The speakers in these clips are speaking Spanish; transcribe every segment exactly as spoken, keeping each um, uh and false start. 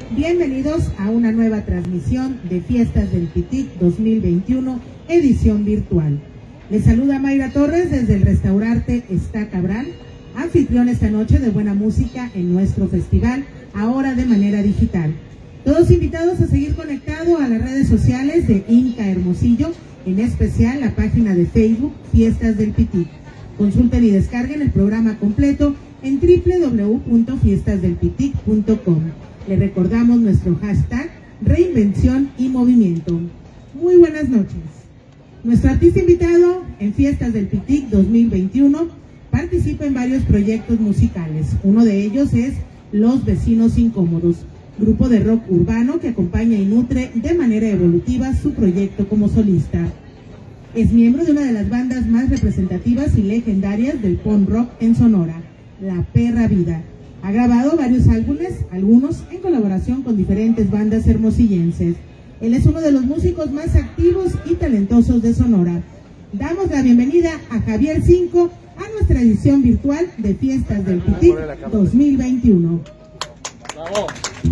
Bienvenidos a una nueva transmisión de Fiestas del Pitic dos mil veintiuno, edición virtual. Les saluda Mayra Torres desde el restaurante Está Cabral, anfitrión esta noche de buena música en nuestro festival, ahora de manera digital. Todos invitados a seguir conectados a las redes sociales de Inca Hermosillo, en especial la página de Facebook Fiestas del Pitic. Consulten y descarguen el programa completo en w w w punto fiestas del pitic punto com. Le recordamos nuestro hashtag Reinvención y Movimiento. Muy buenas noches. Nuestro artista invitado en Fiestas del Pitic dos mil veintiuno participa en varios proyectos musicales. Uno de ellos es Los Vecinos Incómodos, grupo de rock urbano que acompaña y nutre de manera evolutiva su proyecto como solista. Es miembro de una de las bandas más representativas y legendarias del punk rock en Sonora, La Perra Vida. Ha grabado varios álbumes, algunos en colaboración con diferentes bandas hermosillenses. Él es uno de los músicos más activos y talentosos de Sonora. Damos la bienvenida a Javier Cinco a nuestra edición virtual de Fiestas del Pitic dos mil veintiuno. ¡Bravo!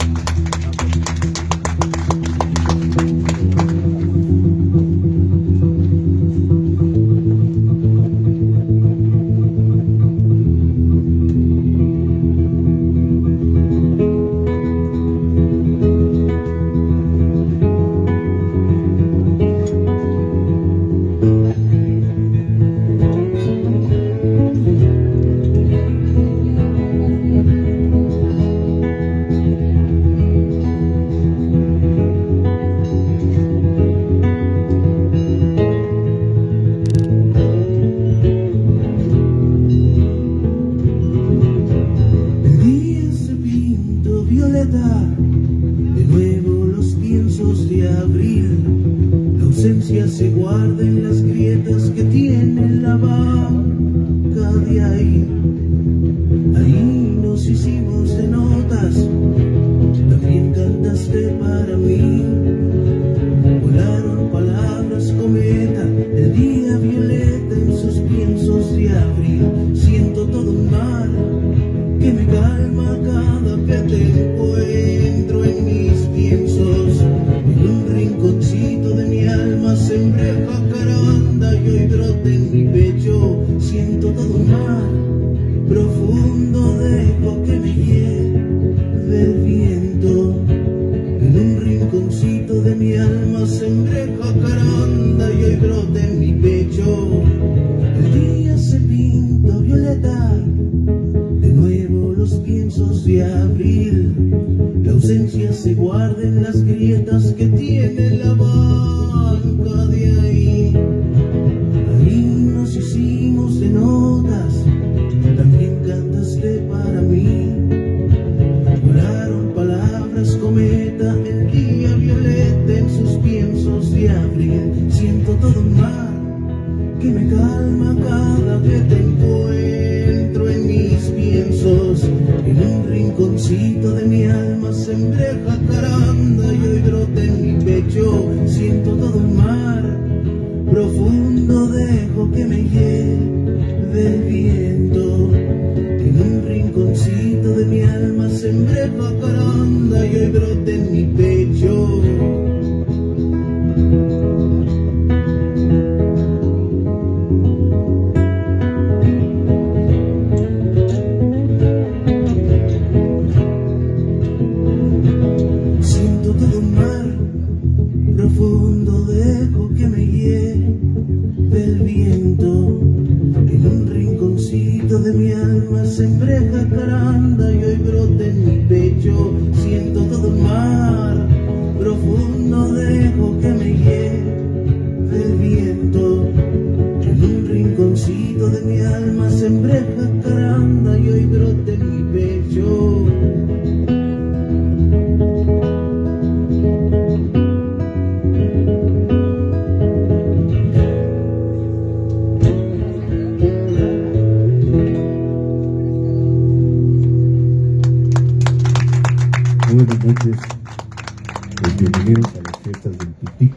De nuevo los piensos de abril, la ausencia se guarda en las grietas que tiene la vaca de ahí. Ahí nos hicimos de notas, también cantaste para mí. Volaron palabras cometa, el día violeta en sus piensos de abril. Siento todo un mar que me calma cada que te encuentro en mis piensos. En un rinconcito de mi alma sembré jacaranda y hoy brota en mi pecho. Siento todo un mar profundo, dejo que me lleve el viento. En un rinconcito de mi alma sembré jacaranda y hoy brota en mi pecho. El día se pinta violeta, los piensos de abril, la ausencia se guarda en las grietas que tiene la banca de ahí. Ahí nos hicimos de notas, también cantaste para mí. Volaron palabras cometa, el día violeta en sus piensos de abril. Siento todo un mar que me calma cada que te encuentro en mis piensos. En un rinconcito de mi alma sembré jacaranda y hoy brota en mi pecho. Siento todo el mar profundo, dejo que me lleve el viento. En un rinconcito de mi alma sembré jacaranda y hoy brota en mi pecho. Profundo dejo que me lleve el viento. En un rinconcito de mi alma sembré jacaranda y hoy brota en mi pecho. Siento todo el mar profundo, dejo que me lleve el viento. En un rinconcito de mi alma sembré jacaranda y hoy brota en mi pecho. Buenas noches, pues bienvenidos a las Fiestas del Pitic.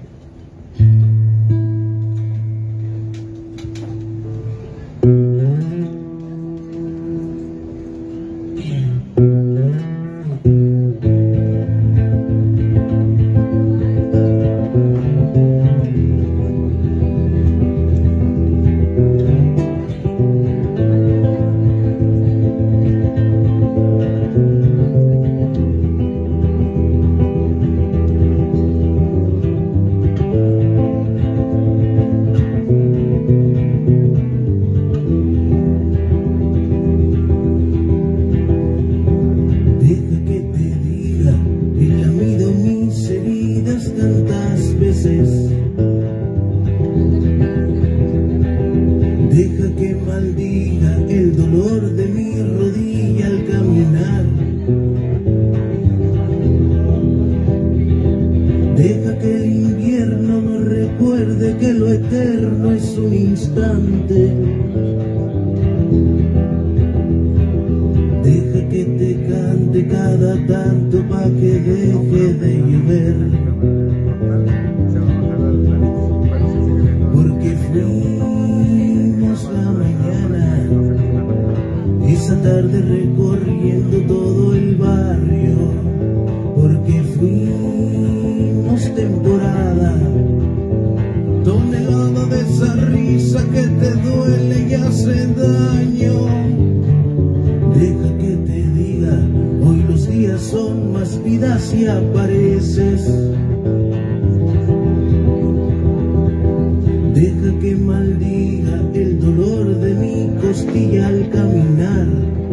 Deja que te cante cada tanto pa' que deje de llover, porque fuimos la mañana, esa tarde recorriendo todo el barrio, porque fuimos temporada, tonelada de esa risa que te duele y hace daño. Deja que te diga, hoy los días son más vidas si apareces. Deja que maldiga el dolor de mi costilla al caminar.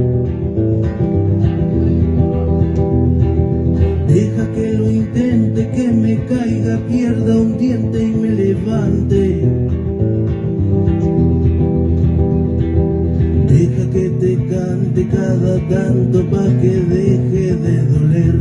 Deja que lo intente, que me caiga, pierda un diente y me levante. Deja que te cante cada tanto pa' que deje de doler,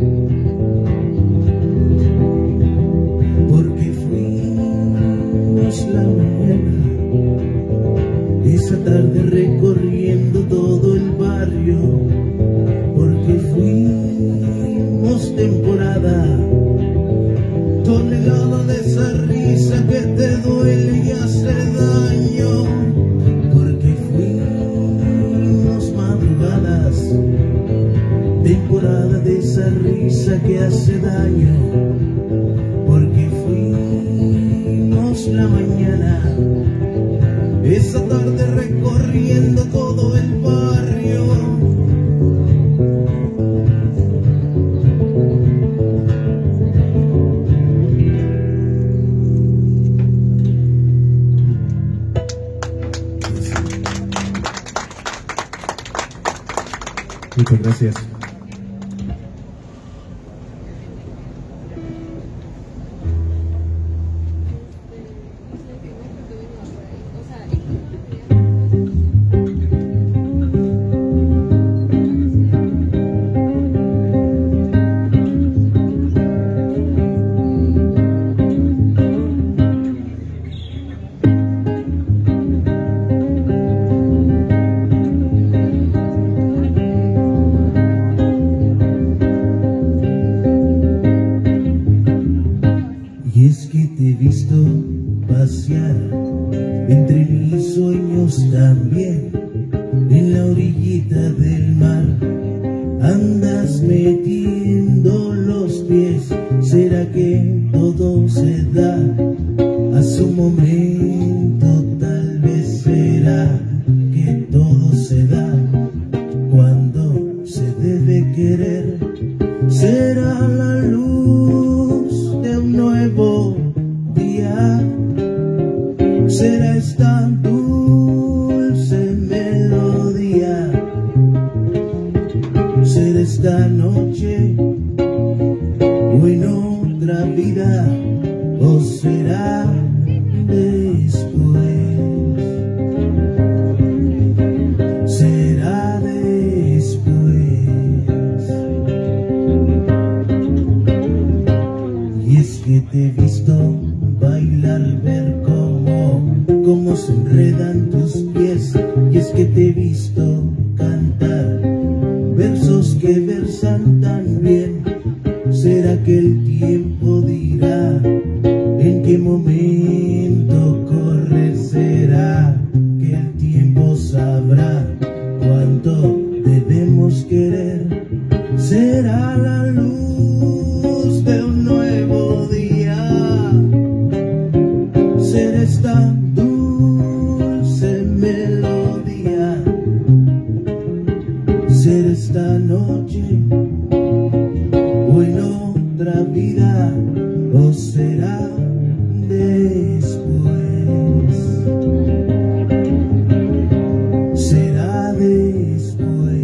porque fuimos la mañana, esa tarde recorriendo todo el barrio, porque fuimos temporada, tonelada de esa risa que te duele y hace daño, porque fuimos madrugadas, temporada de esa risa que hace daño, porque fuimos la mañana, esa tarde recorriendo todo el barrio. Muchas gracias. Y es que te he visto pasear entre mis sueños también, en la orillita del mar. Andas metiendo los pies, ¿será que todo se da a su momento? Tal vez será que todo se da cuando se debe querer. Será la luz de un nuevo día, será esta dulce melodía, será esta noche o en otra vida, o será después, será después. Y es que te he visto bailar, ver cómo, cómo se enredan tus pies. Y es que te he visto cantar versos que versan tan bien. ¿Será que el tiempo dirá en qué momento correr? ¿Será que el tiempo sabrá cuánto debemos querer? Será la luz de un nuevo día, será esta dulce melodía, será esta noche o en otra vida, o será después, será después.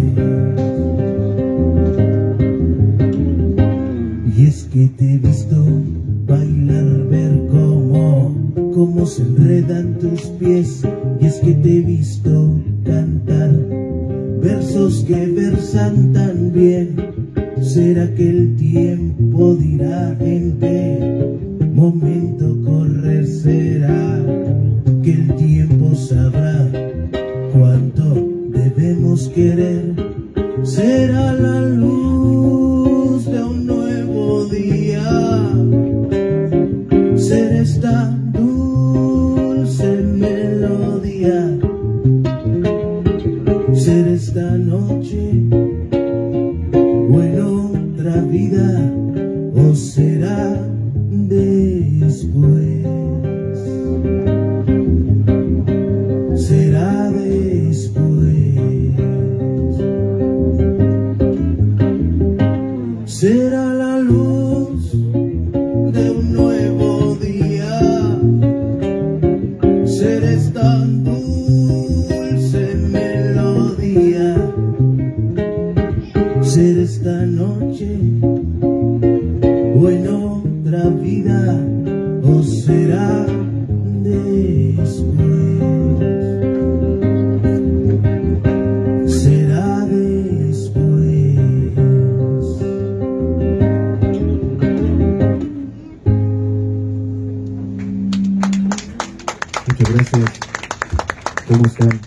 Y es que te he visto bailar, ver cómo, cómo se enredan tus pies. Y es que te he visto cantar versos que versan tan bien. ¿Será que el tiempo dirá en qué momento correr? ¿Será que el tiempo sabrá cuánto debemos querer? será la luz de un nuevo día, será esta dulce melodía, será esta noche o en otra vida, o será después, será después, será la luz de un nuevo día, será esta dulce melodía, será esta noche o en otra vida, o será después, será después. Muchas gracias. ¿Cómo están?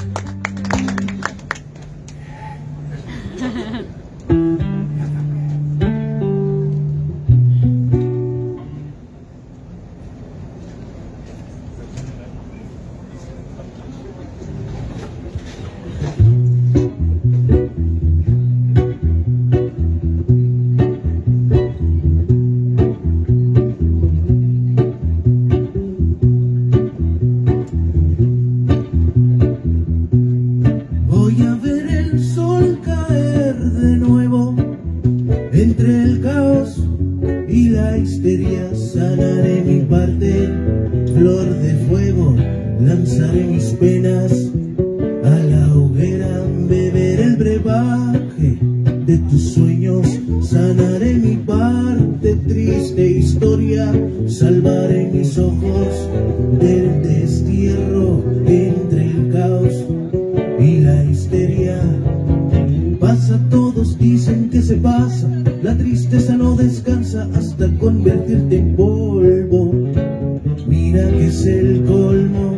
Voy a ver el sol caer de nuevo entre el caos y la histeria, sanaré mi parte, flor de fuego, lanzaré mis penas a la hoguera, beber el brebaje de tus sueños, sanaré mi parte, triste historia, salvaré mis ojos del destierro entre el caos y la histeria. Pasa, todos dicen que se pasa, la tristeza no descansa hasta convertirte en polvo. Mira que es el colmo,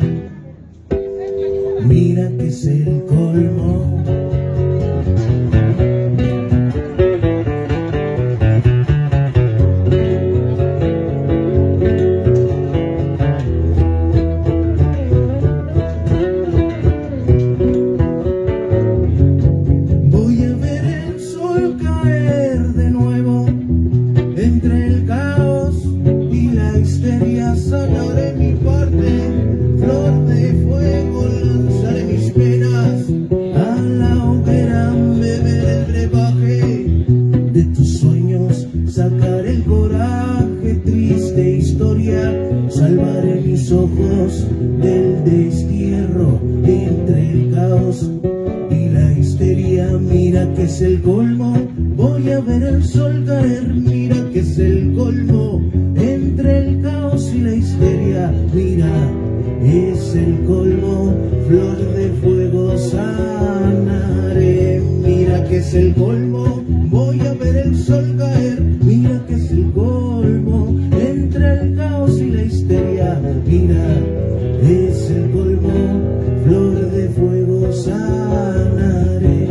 mira que es el colmo. Sanaré mi parte, flor de fuego, lanzaré mis penas a la hoguera, beber el brebaje de tus sueños, sacaré el coraje, triste historia, salvaré mis ojos del destierro entre el caos y la histeria. Mira que es el colmo, voy a ver el sol caer, mira que es el colmo entre el caos y la histeria, mira, es el colmo, flor de fuego sanaré, mira que es el colmo, voy a ver el sol caer, mira que es el colmo, entre el caos y la histeria, mira, es el colmo, flor de fuego sanaré.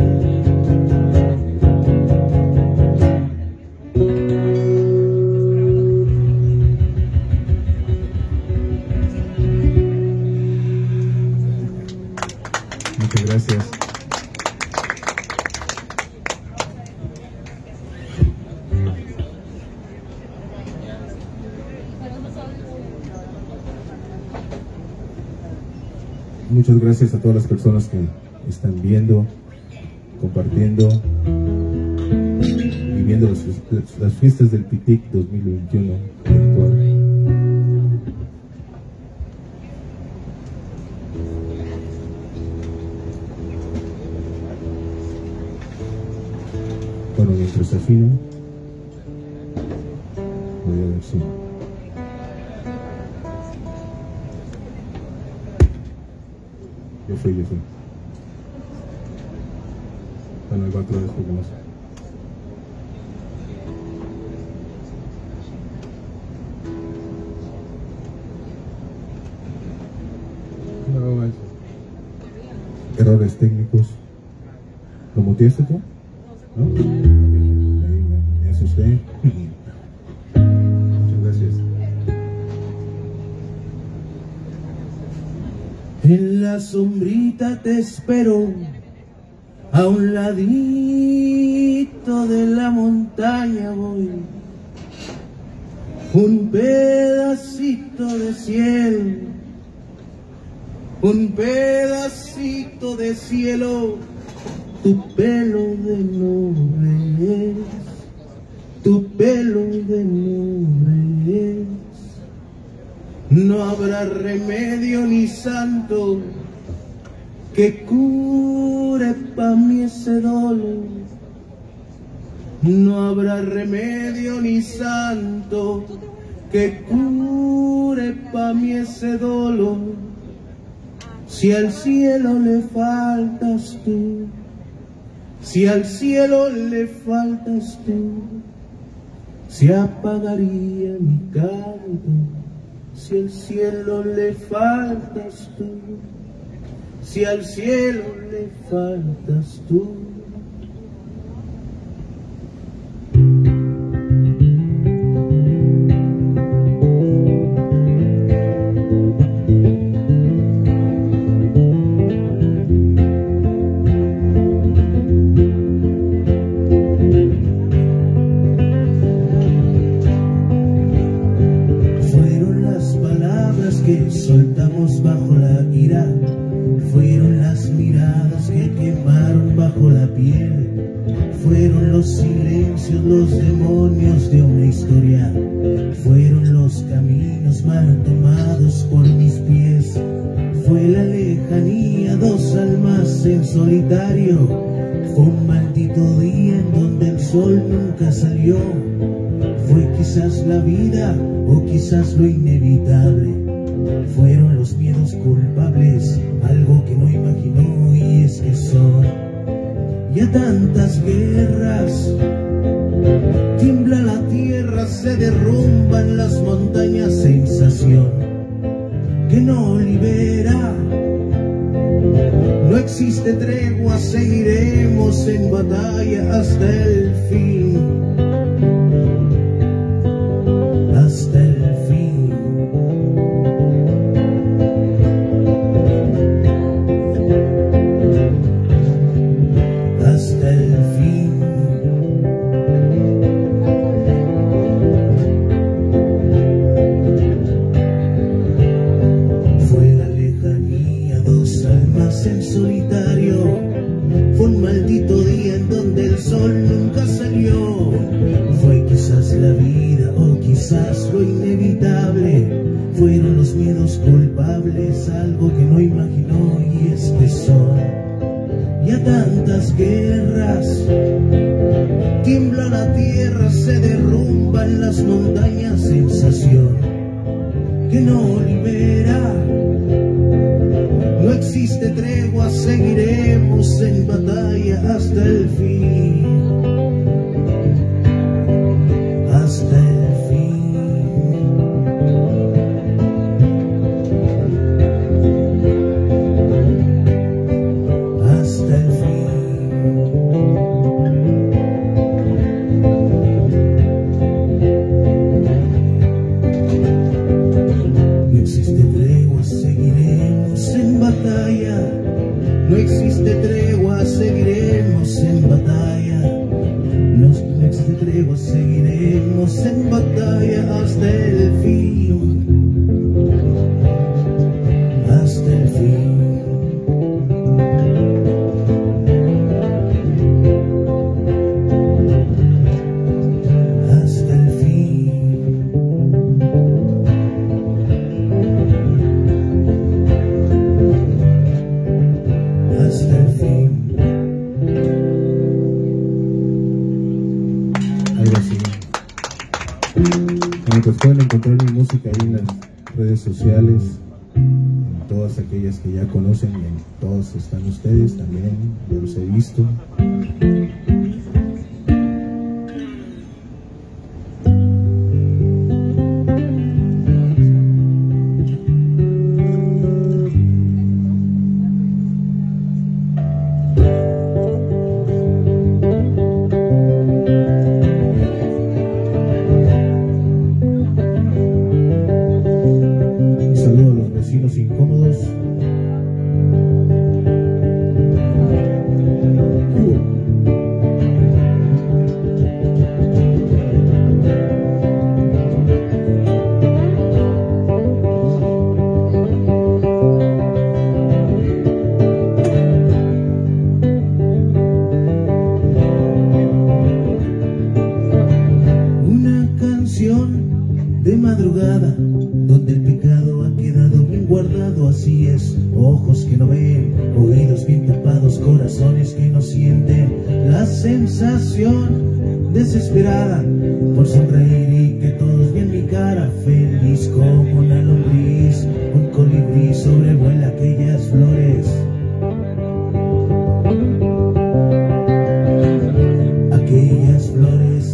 Muchas gracias. Muchas gracias a todas las personas que están viendo, compartiendo y viendo las, las fiestas del Pitic dos mil veintiuno virtual. Bueno, mientras afino, voy a ver si... Yo fui, yo fui. Bueno, ahí va otra vez porque no sé. No, es... Errores técnicos. Como volteaste tú? ¿No? Me, me asusté. Muchas gracias. En la sombrita te espero, a un ladito de la montaña voy. Un pedacito de cielo, un pedacito de cielo, tu pelo de nube es, tu pelo de nube es. No habrá remedio ni santo que cure pa' mí ese dolor. No habrá remedio ni santo que cure pa' mí ese dolor. Si al cielo le faltas tú, si al cielo le faltas tú, se apagaría mi canto. Si al cielo le faltas tú, si al cielo le faltas tú. Soltamos bajo la ira, fueron las miradas que quemaron bajo la piel, fueron los silencios, los demonios de una historia, fueron los caminos mal tomados por mis pies, fue la lejanía, dos almas en solitario, fue un maldito día en donde el sol nunca salió, fue quizás la vida o quizás lo inevitable. Fueron los miedos culpables, algo que no imaginó, y es que son ya tantas guerras. Tiembla la tierra, se derrumban las montañas, sensación que no libera. No existe tregua, seguiremos en batalla hasta el fin. Hasta el fin. En solitario, fue un maldito día en donde el sol nunca salió, fue quizás la vida o quizás lo inevitable, fueron los miedos culpables, algo que no imaginó, y es que son ya tantas guerras. Tiembla la tierra, se derrumban las montañas, sensación que no libera. No existe tregua, seguiremos en batalla hasta el fin. Hasta el fin. Hasta el fin. No existe tregua, seguiremos en batalla. No existe tregua, seguiremos en batalla. No, no existe tregua, seguiremos en batalla hasta el fin. Hasta el fin. Hasta el fin. Hasta el fin. Algo así. Bueno, pues pueden encontrar mi música ahí en las redes sociales, en todas aquellas que ya conocen, y en todas están ustedes también, yo los he visto. flores, ojos que no ven, oídos bien tapados, corazones que no sienten. La sensación desesperada por sonreír y que todos vean mi cara, feliz como una lombriz. Un colibrí sobrevuela aquellas flores, aquellas flores.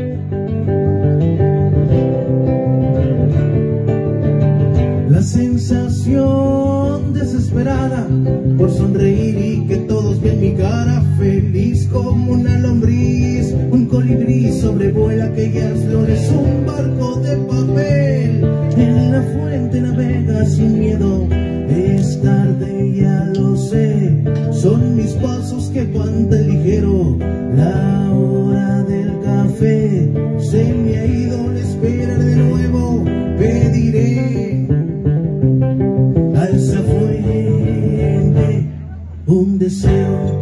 La sensación desesperada por sonreír y que todos vean mi cara, feliz como una lombriz. Un colibrí sobrevuela aquellas flores, un barco de papel en la fuente navega sin miedo. Es tarde, ya lo sé, son mis pasos que van tan ligero. La hora del café se me ha ido, la espera de nuevo pediré a esa fuente un deseo.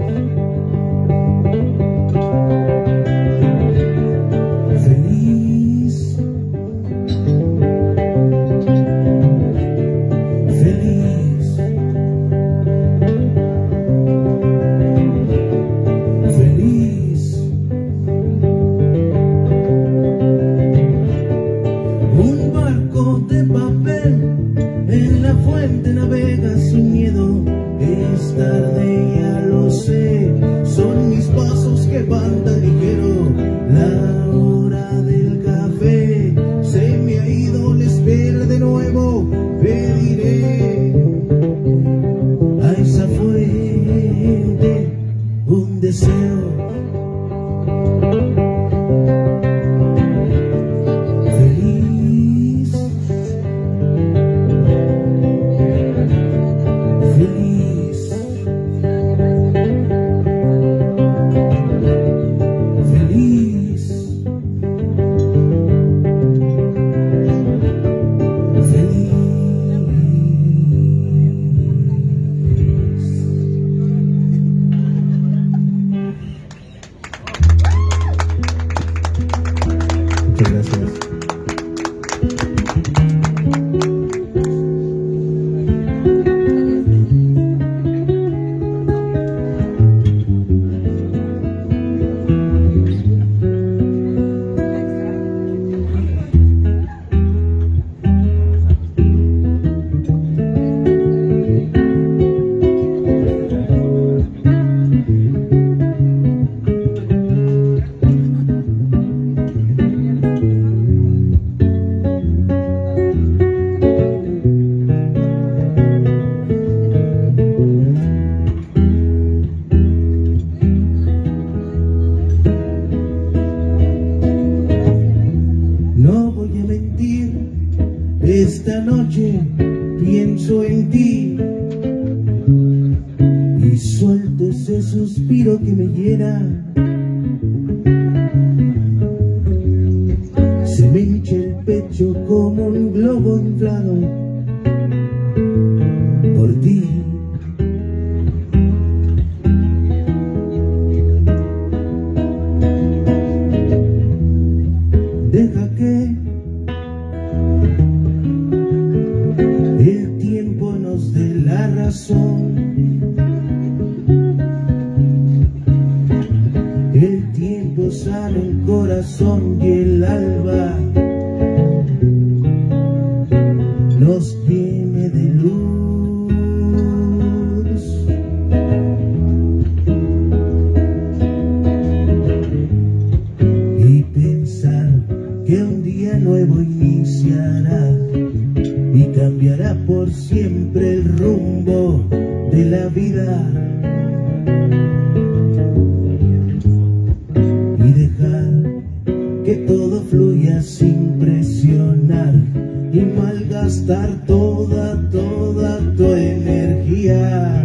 Feliz, feliz, feliz. Un barco de papel en la fuente navega sin miedo. Es tarde, ya lo sé, son mis pasos que van tan ligero. La hora del café se me ha ido, la espera de nuevo pediré a esa fuente un deseo. Feliz, feliz, feliz, Muchas gracias. No voy a mentir, esta noche pienso en ti y suelto ese suspiro que me llena. Se me hincha el pecho como un globo inflado por ti. Deja que el tiempo nos dé la razón. El tiempo sana el corazón y el alba nos llene de luz. Y pensar que un día nuevo iniciará y cambiará por siempre el rumbo de la vida. Y dejar que todo fluya sin presionar y malgastar toda, toda tu energía.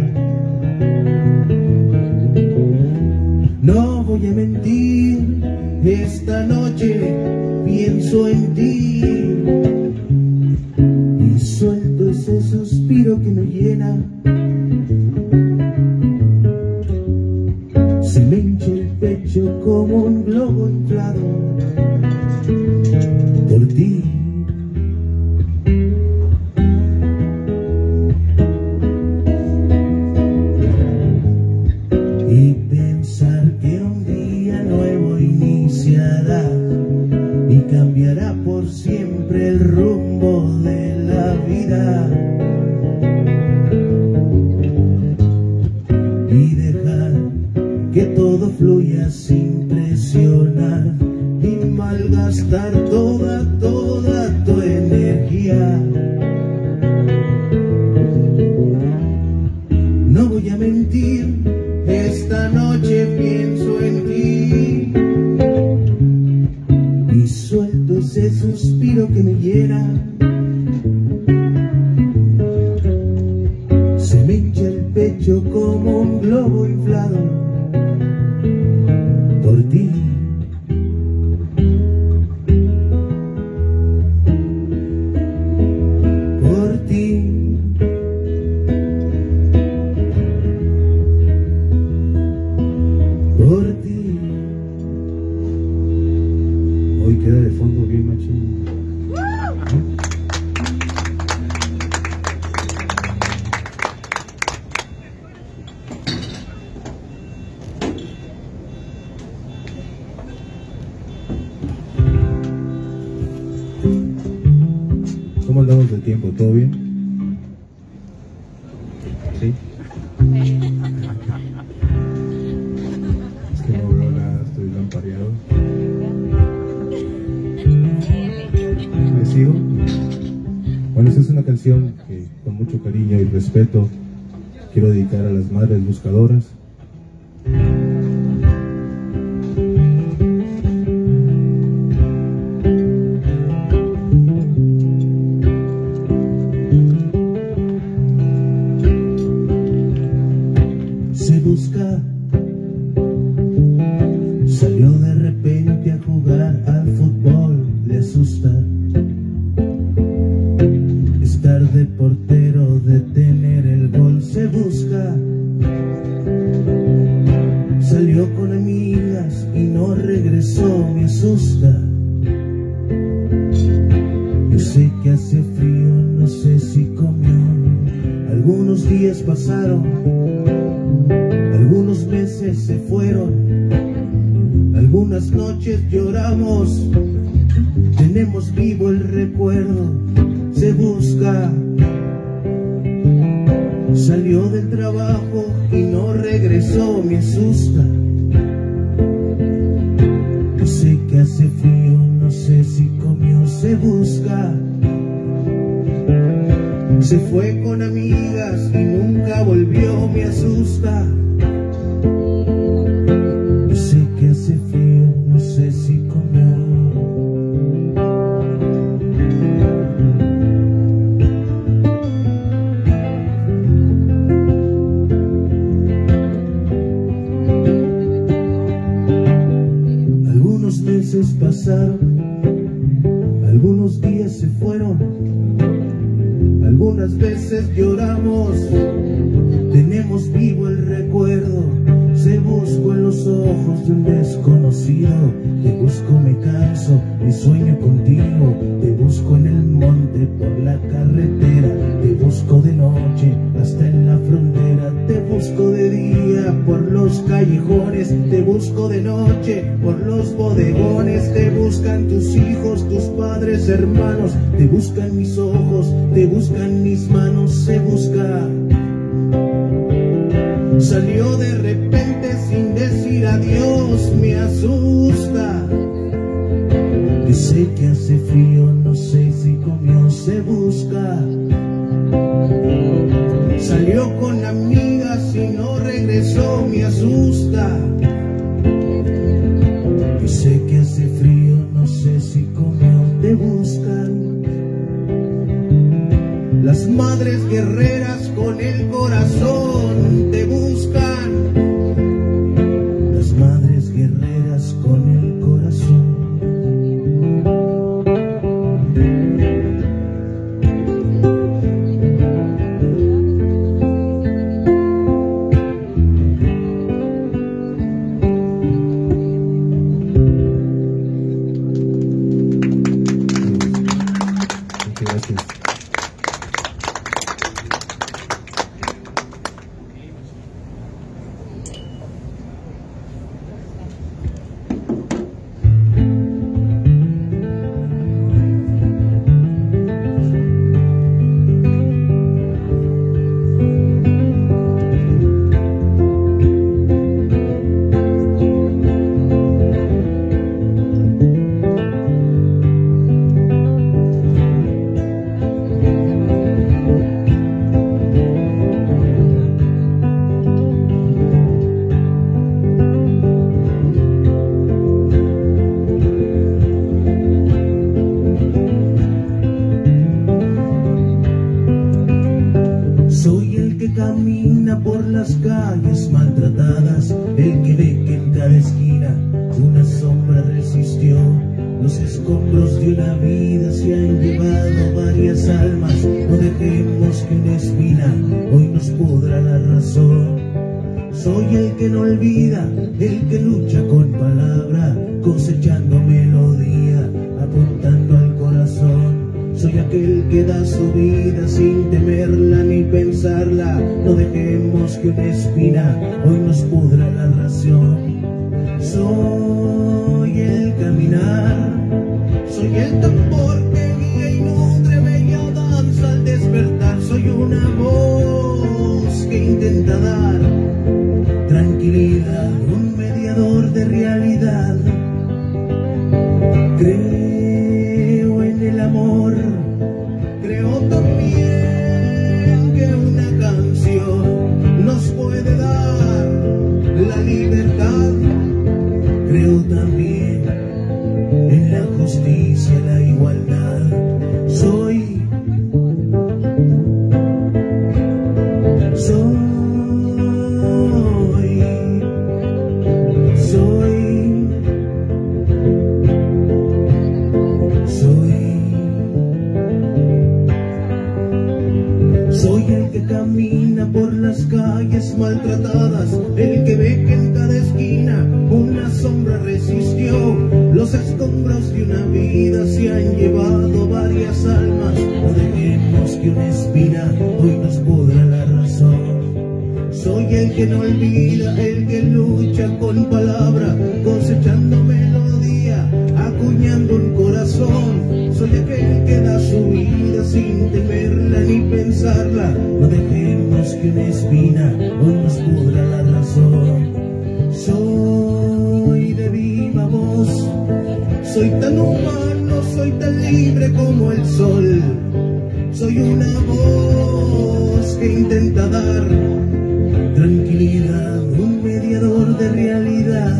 No voy a mentir, esta noche pienso en ti y suelto ese suspiro que me llena. Se me hincha el pecho como un globo inflado por ti. podrías impresionar y malgastar toda, toda tu energía. No voy a mentir, esta noche pienso en ti y suelto ese suspiro que me llena. Se me hincha el pecho como un globo inflado por ti. Por ti. Por ti. Hoy queda de fondo bien machín. ¿Cómo andamos de tiempo? ¿Todo bien? ¿Sí? Es que no veo nada, estoy lampareado. ¿Me sigo? Bueno, esta es una canción que con mucho cariño y respeto quiero dedicar a las madres buscadoras. Se busca, salió de repente a jugar al fútbol, le asusta estar de portero, detener el gol. Se busca, salió con amigas y no regresó, me asusta. Yo sé que hace frío, no sé si comió. Algunos días pasaron, algunos meses se fueron, algunas noches lloramos, tenemos vivo el recuerdo. Se busca, salió del trabajo y no regresó, me asusta. Yo sé que hace frío, no sé si comió. Se busca, se fue con amigas y nunca volvió, me asusta. Yo sé que hace frío, no sé si comió. Algunos meses pasaron, algunos días se fueron, algunas veces lloramos, tenemos vivo el recuerdo. Se busco en los ojos de un desconocido, te busco, me canso y sueño contigo. Te busco en el monte, por la carretera, te busco de noche hasta en la frontera. Te busco de día por los callejones, te busco de noche por los bodegones. Te buscan tus hijos, tus padres, hermanos, te buscan mis ojos, te buscan mis manos. Se busca, salió de repente sin decir adiós, me asusta. Yo sé que hace frío, no sé si comió. Se busca, salió con amigas y no regresó, me asusta. Yo sé que hace frío, no sé si comió. Te buscan las madres guerreras con el corazón, te buscan las madres guerreras con el corazón. Muchas gracias. escombros de una vida se han llevado varias almas. No dejemos que una espina hoy nos pudra la razón. Soy el que no olvida, el que lucha con palabra, cosechando melodía, apuntando al corazón. Soy aquel que da su vida sin temerla ni pensarla. No dejemos que una espina hoy nos pudra la razón. Soy el caminar, soy el tambor que guía y nutre bella danza al despertar. Soy una voz que intenta dar tranquilidad, un mediador de realidad. Creo en el amor, creo también que una canción nos puede dar la libertad. Creo también en la justicia, la igualdad. Soy, soy, soy, soy, soy el que camina por las calles maltratadas, el que ve que en cada esquina una sombra resistió. Los escombros de una vida se han llevado varias almas. No dejemos que una espina hoy nos pudra la razón. Soy el que no olvida, el que lucha con palabra, cosechando melodía, acuñando un corazón. Soy aquel que da su vida sin temerla ni pensarla. No dejemos que una espina hoy nos pudra la razón. Soy de viva voz, soy tan humano, soy tan libre como el sol. Soy una voz que intenta dar tranquilidad, un mediador de realidad.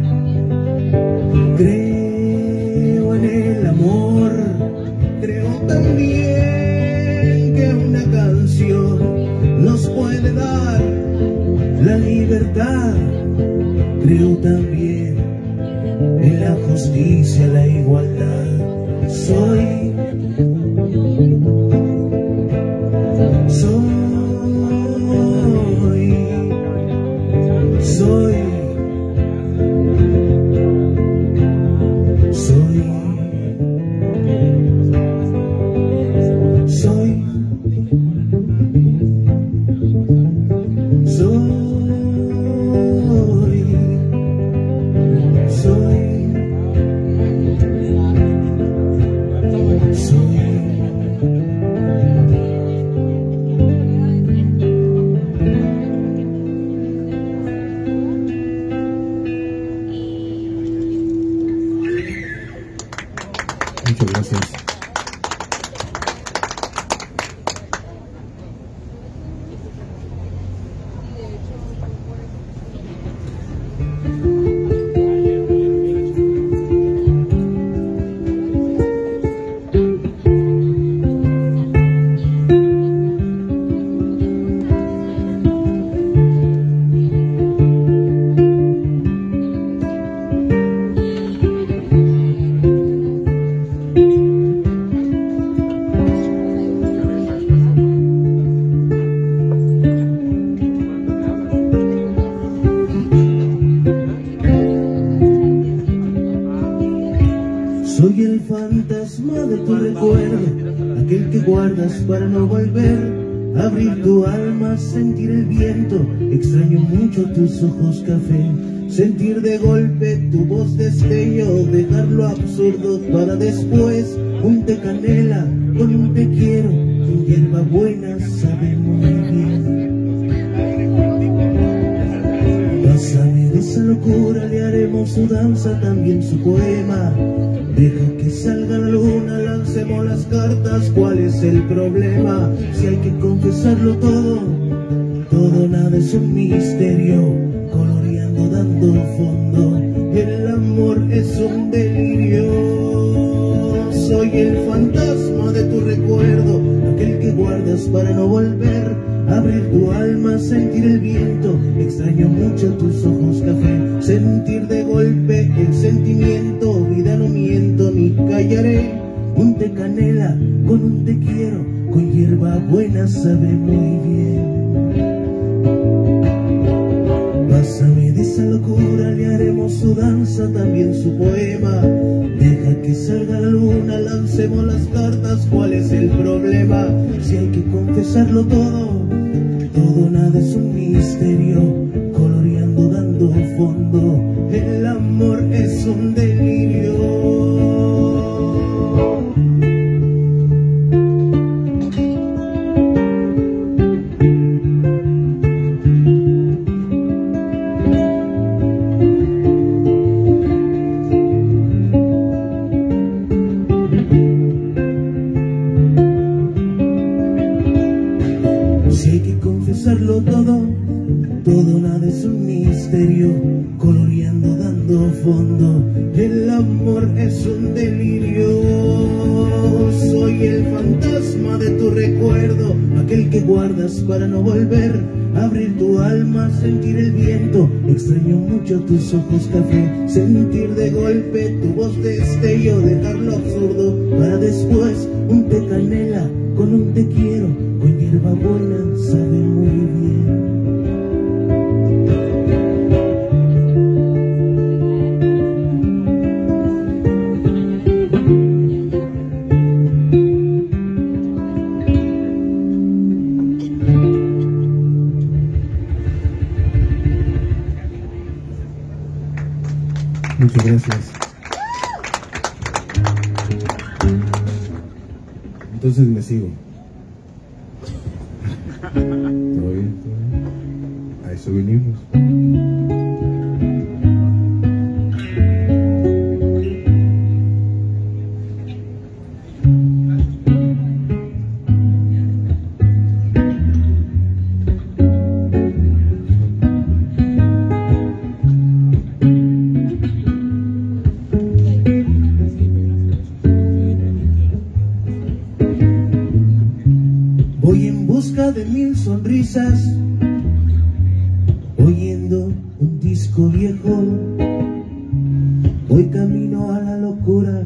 Creo en el amor, creo también que una canción nos puede dar la libertad. Creo también en la justicia, la igualdad. Soy, soy, soy, soy, soy, soy. Muchas gracias. Soy el fantasma de tu recuerdo, aquel que guardas para no volver. Abrir tu alma, sentir el viento, extraño mucho tus ojos café. Sentir de golpe tu voz destello, dejar lo absurdo para después. Un té canela con un te quiero, en hierba buena sabe muy bien. Pásame de esa locura, le haremos su danza, también su poema. Deja que salga la luna, lancemos las cartas, ¿cuál es el problema? Si hay que confesarlo todo, todo nada es un misterio, coloreando dando fondo, y el amor es un delirio. Soy el fantasma de tu recuerdo, aquel que guardas para no volver. Abrir tu alma, sentir el viento, extraño mucho tus ojos café. Sentir de golpe el sentimiento, vida no miento ni callo. y haré un té canela con un te quiero, con hierba buena sabe muy bien. Pásame de esa locura, le haremos su danza, también su poema. Deja que salga la luna, lancemos las cartas, ¿cuál es el problema? Si hay que confesarlo todo, todo nada es un misterio, coloreando dando fondo, el amor es un delirio. Todo, todo nada es un misterio, coloreando dando fondo, el amor es un delirio. Soy el fantasma de tu recuerdo, aquel que guardas para no volver, abrir tu alma, sentir el viento. Extraño mucho tus ojos café, sentir de golpe tu voz destello, dejar lo absurdo para después un té canela con un te quiero, con hierba buena sabe muy bien. Muchas gracias. Entonces me sigo. ¿Todo bien? ¿Todo bien? A eso venimos. Voy en busca de mil sonrisas, oyendo un disco viejo. Voy camino a la locura,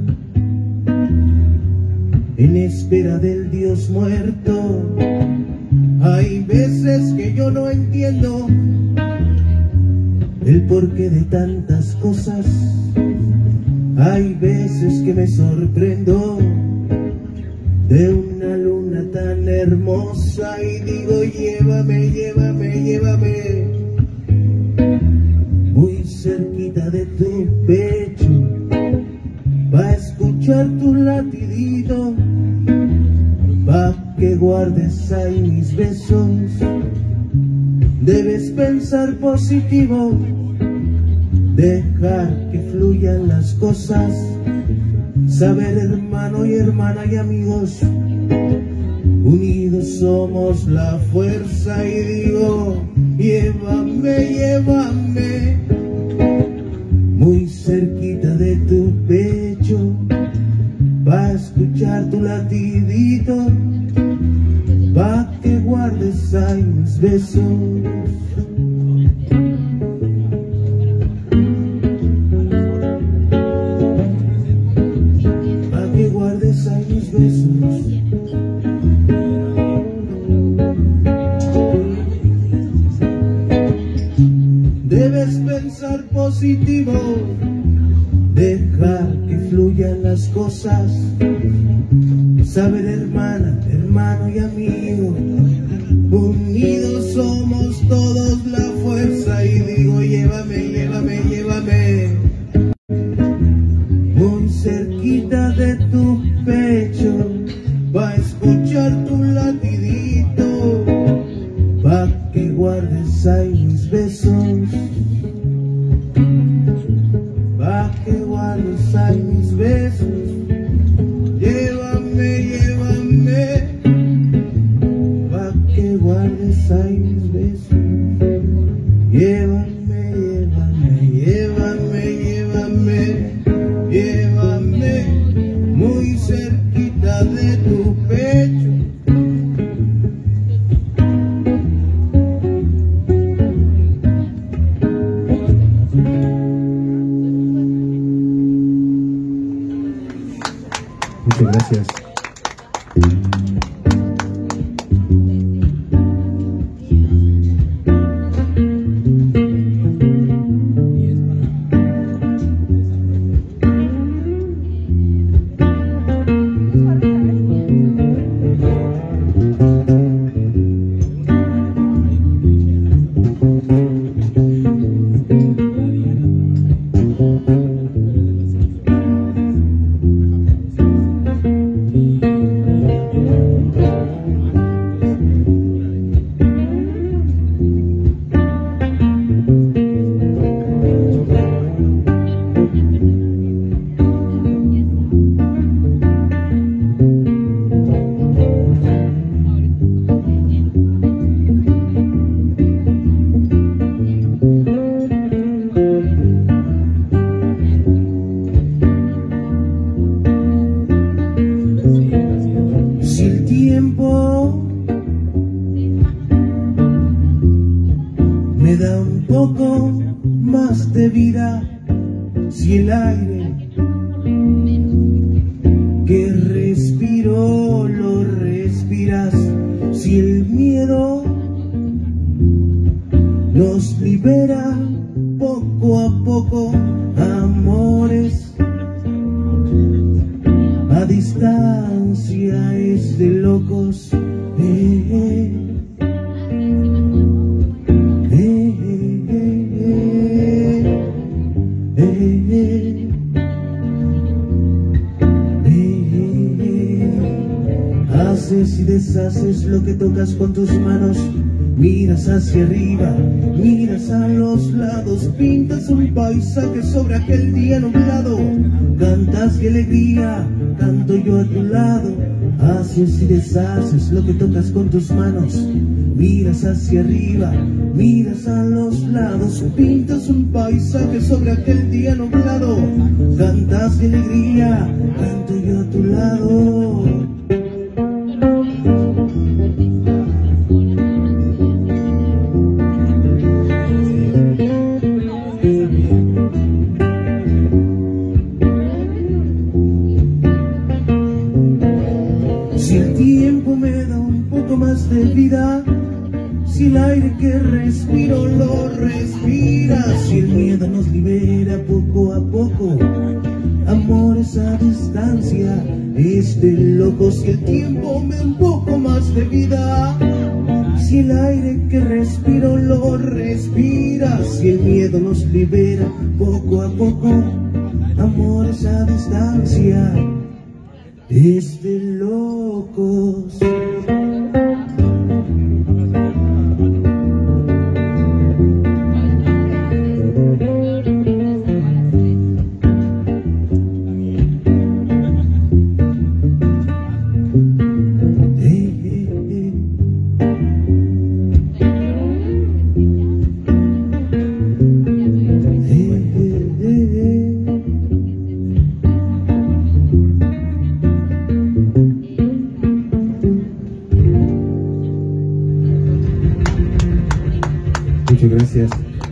en espera del Dios muerto. Hay veces que yo no entiendo el porqué de tantas cosas. Hay veces que me sorprendo de una luna tan hermosa y digo llévame, llévame, llévame muy cerquita de tu pecho, pa' escuchar tu latidito, pa' que guardes ahí mis besos. Debes pensar positivo, dejar que fluyan las cosas, saber hermano y hermana y amigos, unidos somos la fuerza. Y digo llévame, llévame muy cerquita de tu pecho, pa' escuchar tu latidito, pa' que guardes ahí mis besos. Debes pensar positivo, dejar que fluyan las cosas, saber hermana, hermano y amigo, unidos somos todos la fuerza. Y digo llévame, llévame, llévame muy cerquita de tu pecho, pa' escuchar tu latidito, pa' que guardes ahí mis besos, pa' que guardes ahí mis besos. Llévame, llévame, pa' que guardes ahí mis besos. Llévame, llévame, llévame, llévame, llévame muy cerquita de tu pecho. Muchas gracias. Haces y deshaces lo que tocas con tus manos. Miras hacia arriba, miras a los lados, pintas un paisaje sobre aquel día nublado. Cantas de alegría, canto yo a tu lado. Haces y deshaces lo que tocas con tus manos. Miras hacia arriba, miras a los lados, pintas un paisaje sobre aquel día nublado. Cantas de alegría, canto yo a tu lado. De vida, si el aire que respiro lo respiras, si el miedo nos libera poco a poco, amores a distancia, es de locos. Si el tiempo me da un poco más de vida, si el aire que respiro lo respiras, si el miedo nos libera poco a poco, amores a distancia, es de locos. Muchas gracias.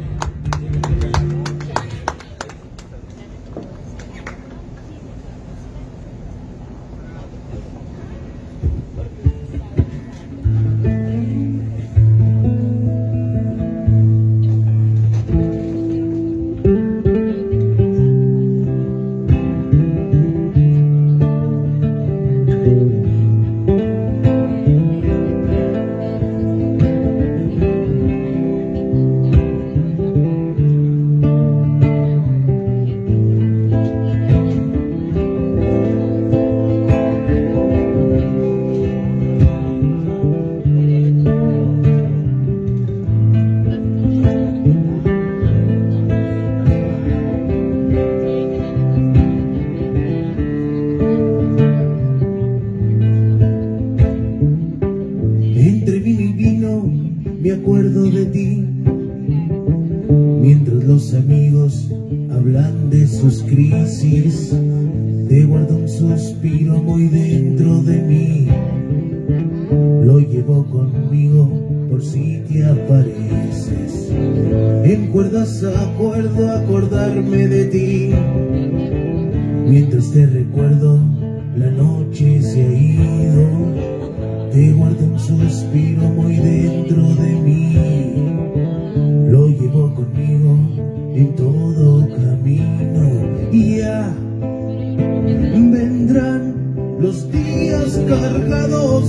Me acuerdo de ti, mientras los amigos hablan de sus crisis, te guardo un suspiro muy dentro de mí, lo llevo conmigo por si te apareces, en cuerdas acuerdo acordarme de ti, mientras te recuerdo la noche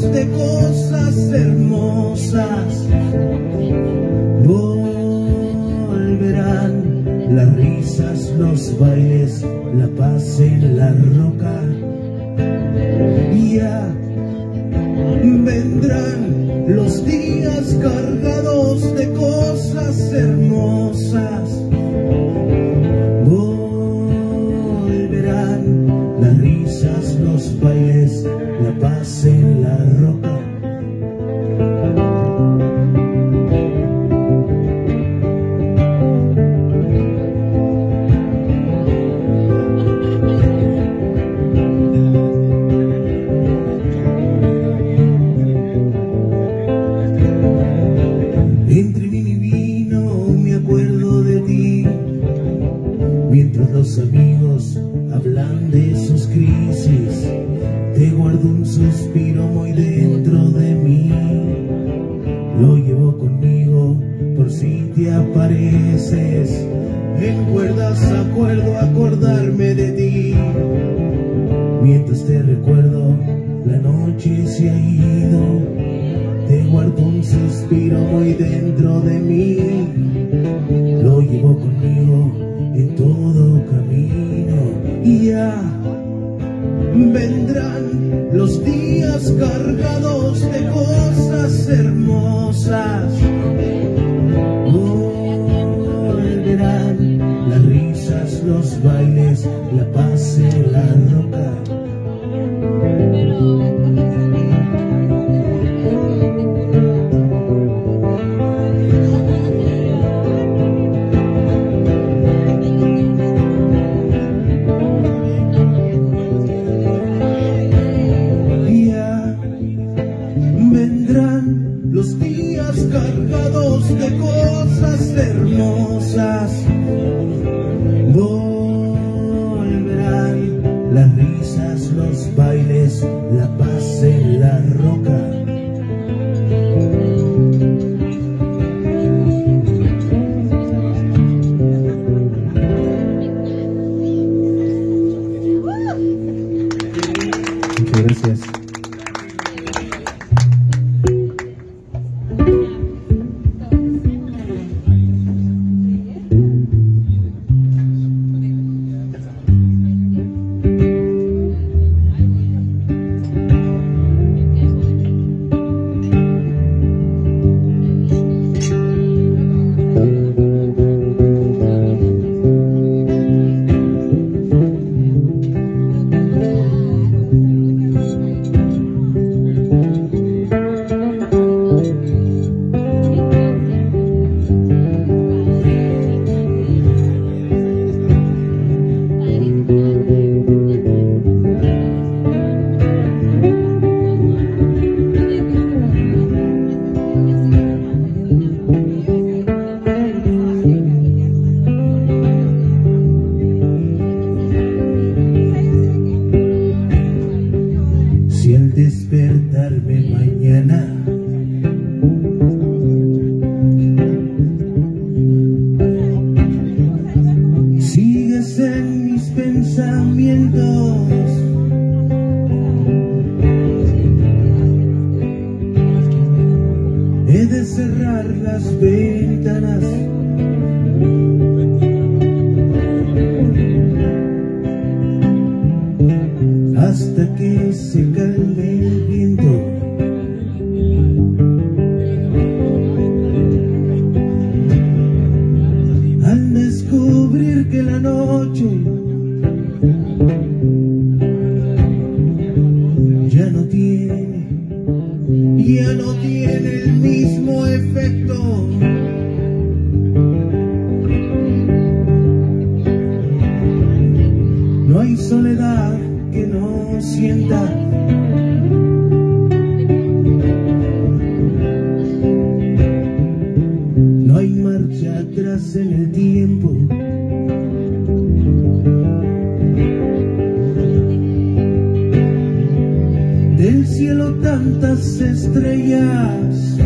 de cosas hermosas. Volverán las risas, los bailes, la paz en la roca. Ya vendrán los días cargados de cosas hermosas. Volverán las risas, los bailes, la paz en la roca. Entre vino y vino me acuerdo de ti, mientras los amigos hablan de sus crisis, te guardo un suspiro muy dentro de mí. Lo llevo conmigo por si te apareces. En cuerdas acuerdo acordarme de ti. Mientras te recuerdo, la noche se ha ido. Te guardo un suspiro muy dentro de mí. Lo llevo conmigo en todo camino. Y ya vendrán los días cargados de cosas hermosas. Volverán las risas, los bailes, la paz en la roca. Los días cargados de cosas hermosas. Volverán las risas, los bailes, la paz en la roca. Muchas gracias. Si al despertarme mañana sigues en mis pensamientos, he de cerrar las ventanas hasta que se calme el viento. Al descubrir que la noche ya no tiene, ya no tiene el mismo efecto. No hay soledad que no sienta. No hay marcha atrás en el tiempo. Del cielo tantas estrellas,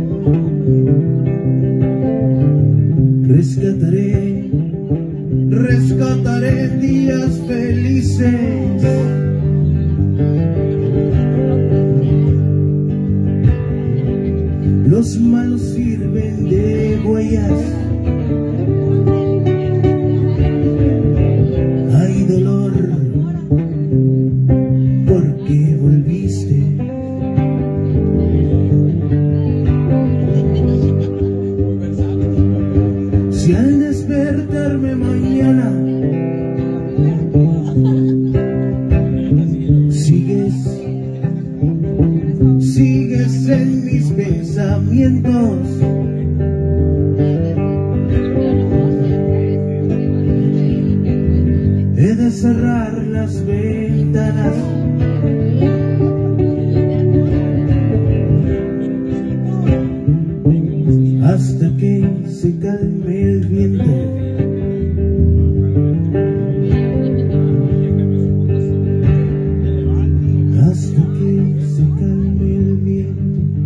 rescataré, rescataré días felices. días hay dolor porque volviste. Si al despertarme mañana sigues, sigues en mis pensamientos, he de cerrar las ventanas hasta que se calme el viento. Hasta que se calme el viento.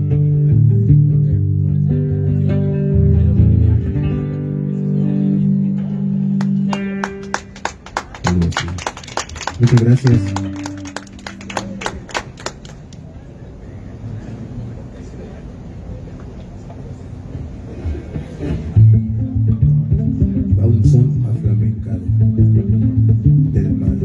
Muchas gracias. Va un son aflamencado del mar.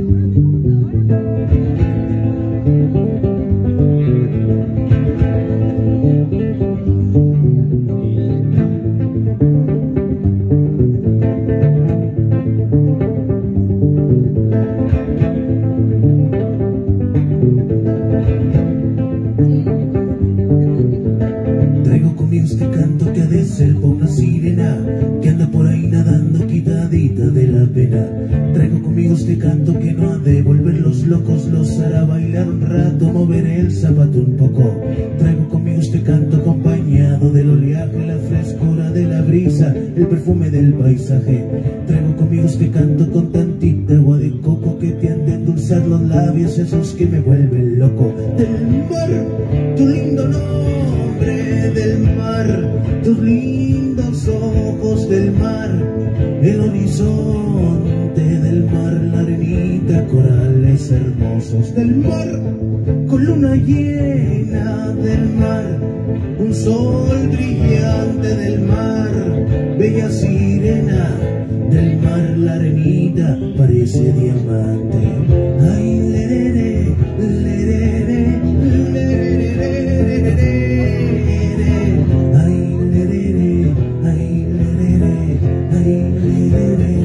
Traigo conmigo este canto que ha de ser por una sirena que anda por ahí nadando quitadita de la pena. Traigo conmigo este canto que no ha de volver los locos, los hará bailar un rato, mover el zapato un poco. Traigo conmigo este canto acompañado del oleaje, la frescura de la brisa, el perfume del paisaje. Traigo conmigo este canto con tantita agua de coco que te han de endulzar los labios, esos que me vuelven loco. Del mar, tu lindo nombre, del mar, tus lindos ojos, del mar, el horizonte del mar, la arenita, corales hermosos del mar, con luna llena del mar, un sol brillante del mar, bella sirena del mar, la arenita parece diamante. Ay, lerere, lerere, lerere, lerere, ay, lerere, ay, lerere, ay, lerere.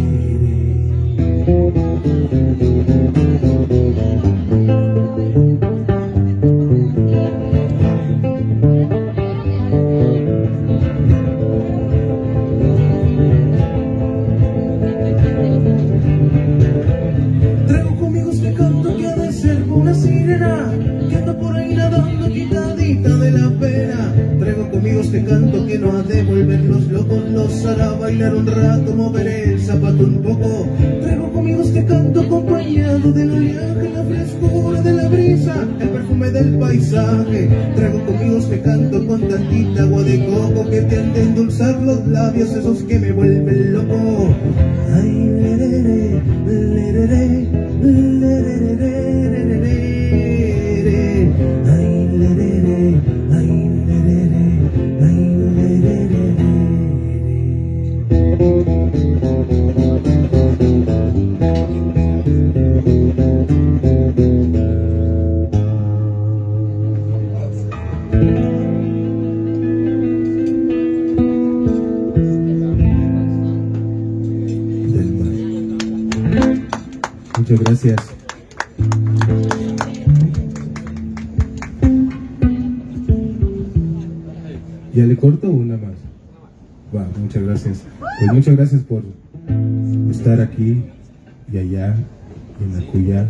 Traigo conmigo este canto que ha de ser una sirena que anda por ahí nadando quitadita de la pena. Traigo conmigo este canto que no ha de volver los locos, los hará bailar un rato, mover el zapato un poco. Traigo conmigo este canto acompañado del oleaje, la frescura de la brisa, el perfume del paisaje. Traigo conmigo este canto con tantita agua de coco que te han de endulzar los labios, esos que me vuelven loco. Ay, lerere, lerere, lerere, lerere, ay, lerere, ay, lerere, ay, lerere. Del mar. Muchas gracias. ¿Ya le corto una más? Va, muchas gracias. Pues muchas gracias por estar aquí y allá y en Acullá.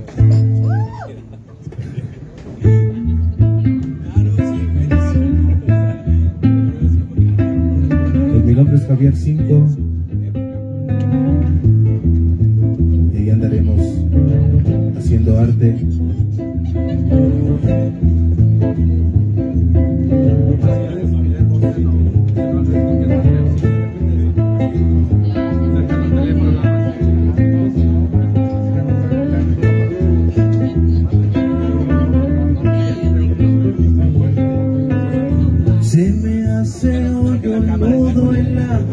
Pues mi nombre es Javier Cinco y ahí andaremos haciendo arte. Se me hace hoyo un nudo en la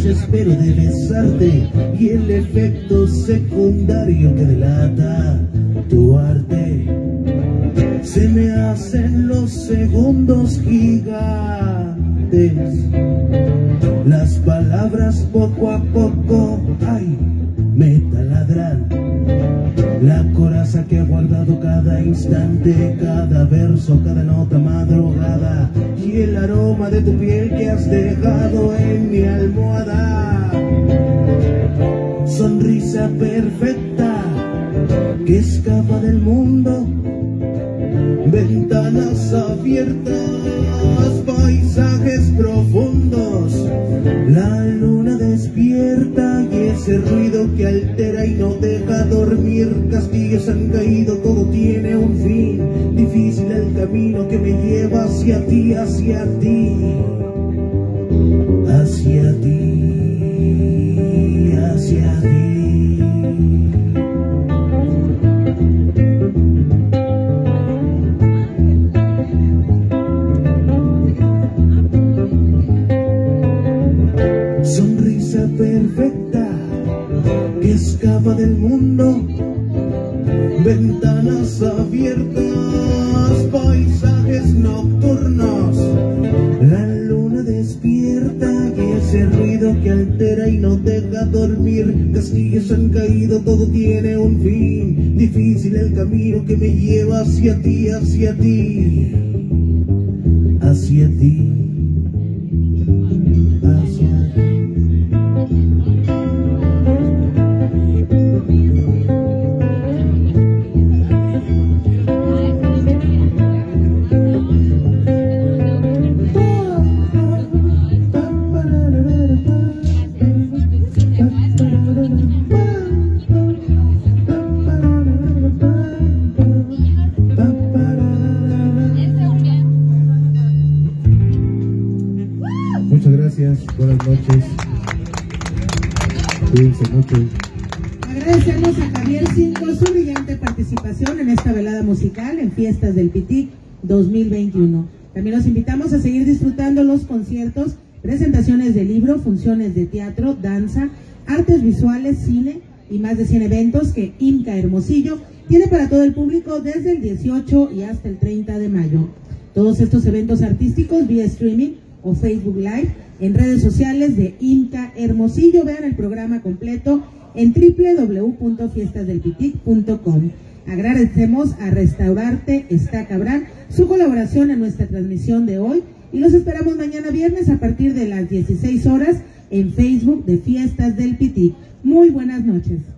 desespero de besarte y el efecto secundario que delata tu arte. Se me hacen los segundos gigantes, las palabras poco a poco, ay, me taladran la coraza que ha guardado cada instante, cada verso, cada nota madrugada, y el aroma de tu piel que has dejado en mi almohada. Sonrisa perfecta que escapa del mundo, ventanas abiertas, paisajes profundos, la luna despierta y ese ruido que altera y no deja dormir. Castillos han caído, todo tiene un fin, difícil el camino que me lleva hacia ti, hacia ti, hacia ti, hacia ti. Sonrisa perfecta que escapa del mundo, ventanas abiertas, paisajes nocturnos, la luna despierta y ese ruido que altera y no deja dormir. Castillos han caído, todo tiene un fin, difícil el camino que me lleva hacia ti, hacia ti, hacia ti, hacia ti. Muchas gracias, buenas noches, cuídense mucho. Agradecemos a Javier Cinco su brillante participación en esta velada musical en Fiestas del Pitic dos mil veintiuno. También los invitamos a seguir disfrutando los conciertos, presentaciones de libro, funciones de teatro, danza, artes visuales, cine y más de cien eventos que IMCA Hermosillo tiene para todo el público desde el dieciocho y hasta el treinta de mayo. Todos estos eventos artísticos vía streaming o Facebook Live en redes sociales de IMCA Hermosillo. Vean el programa completo en doble u doble u doble u punto fiestas del pitic punto com. Agradecemos a Restaurarte Está Cabrán su colaboración en nuestra transmisión de hoy y los esperamos mañana viernes a partir de las dieciséis horas en Facebook de Fiestas del Pitic. Muy buenas noches.